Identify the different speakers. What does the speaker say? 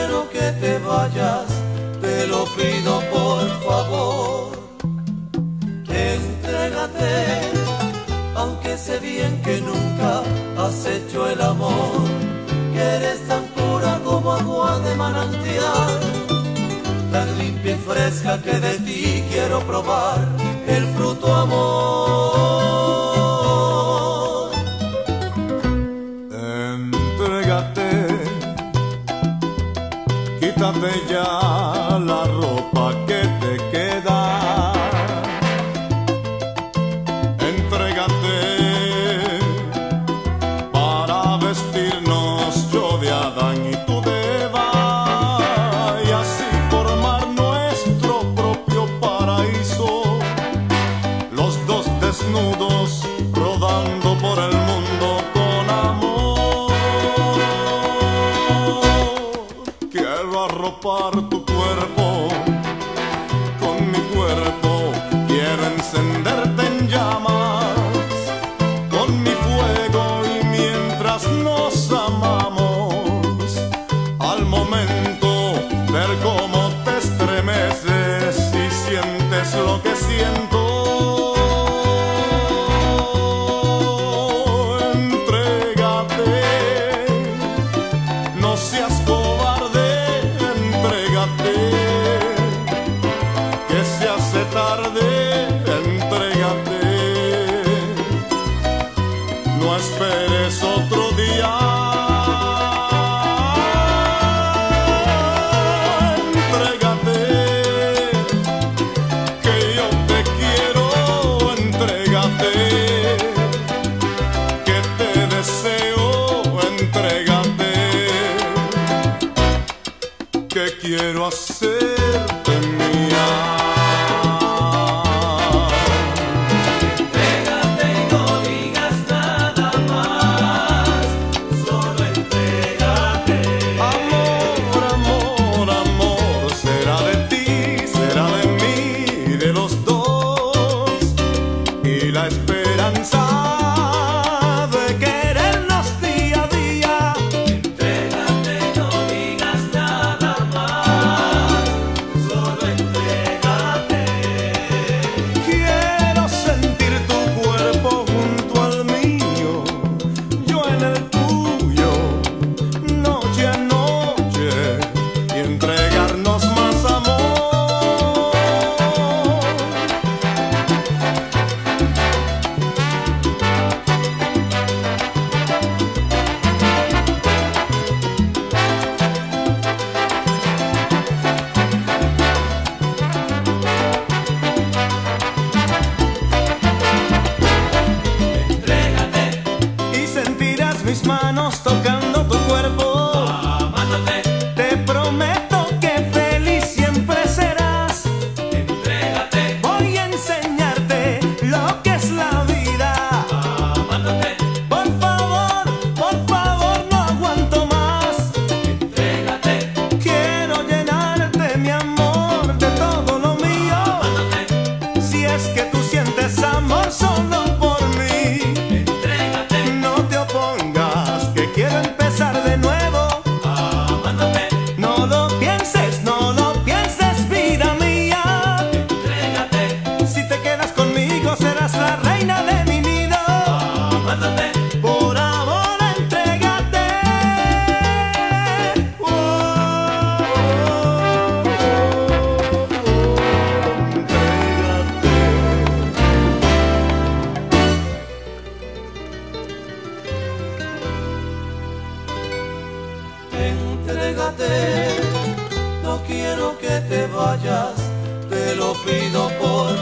Speaker 1: quiero que te vayas, te lo pido por favor. Entrégate, aunque sé bien que nunca has hecho el amor, que eres tan pura como agua de manantial, tan limpia y fresca que de ti quiero probar el fruto amor.
Speaker 2: Entrégate, quítate ya la ropa que te queda. Entrégate para vestirnos yo de Adán y tú de Eva, y así formar nuestro propio paraíso, los dos desnudos rodando por el mundo con amor. Quiero arropar tu cuerpo con mi cuerpo, quiero encenderte en llamas con mi fuego, y mientras nos amamos, al momento ver cómo te estremeces y sientes lo que siento. Entrégate, no seas cobarde, entrégate, que se hace tarde, entrégate, no esperes otro día. Entrégate, que yo te quiero, entrégate, que te deseo, entrégate, que quiero hacerte mía.
Speaker 1: Entrégate y no digas nada más, solo entrégate.
Speaker 2: Amor, amor, amor, será de ti, será de mí, de los dos, y la esperanza de querernos día a día.
Speaker 1: Entrégate, no digas nada más, solo entrégate.
Speaker 2: Quiero sentir tu cuerpo junto al mío, yo en el tuyo, noche a noche, y entregarnos más amor.
Speaker 1: Entrégate,
Speaker 2: Y sentirás mis manos tocando tu cuerpo.
Speaker 1: amándote.
Speaker 2: Te prometo que feliz siempre serás.
Speaker 1: Entrégate,
Speaker 2: Voy a enseñarte lo que es la vida.
Speaker 1: amándote.
Speaker 2: Por favor, no aguanto más.
Speaker 1: Entrégate,
Speaker 2: Quiero llenarte, mi amor, de todo lo mío.
Speaker 1: amándote.
Speaker 2: Si es que tú sientes amor solo por mí,
Speaker 1: Entrégate,
Speaker 2: no te opongas, que quiero empezar de nuevo.
Speaker 1: amándote.
Speaker 2: No lo pienses, vida mía.
Speaker 1: Entrégate,
Speaker 2: Si te quedas conmigo, serás la reina de mi nido.
Speaker 1: amándote.
Speaker 2: Por amor, entrégate.
Speaker 1: Entrégate, no quiero que te vayas, te lo pido por